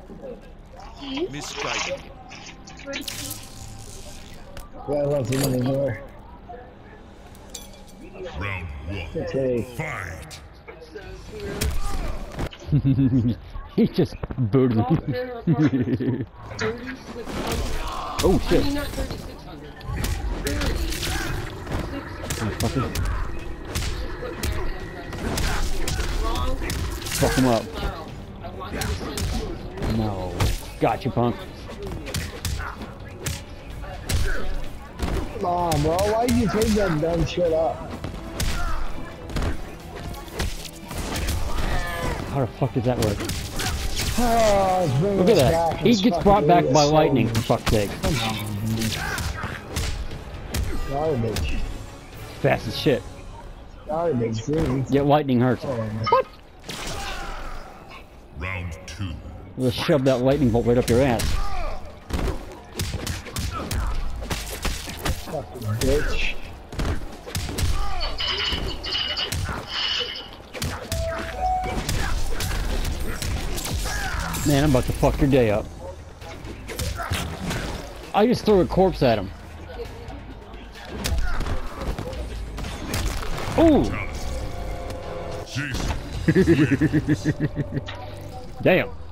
Misguided. Yeah, I want some anymore. Round one. Okay. Fight. He just booted me. Oh shit. I mean, not 3,600. 36,000. Fuck him up. I want you to send it to us. No. Gotcha, punk. Come on, bro. Why did you take that dumb shit up? How the fuck does that work? Oh, it's bringing Look at us that. back. He It's gets fucking brought back by idiot. lightning, for fuck's sake. Come on, dude. Garbage. Fast as shit. Garbage, dude. Yet lightning hurts. What? Round two. Let's shove that lightning bolt right up your ass. Fucking bitch. Man, I'm about to fuck your day up. I just threw a corpse at him. Ooh! Jason. Damn.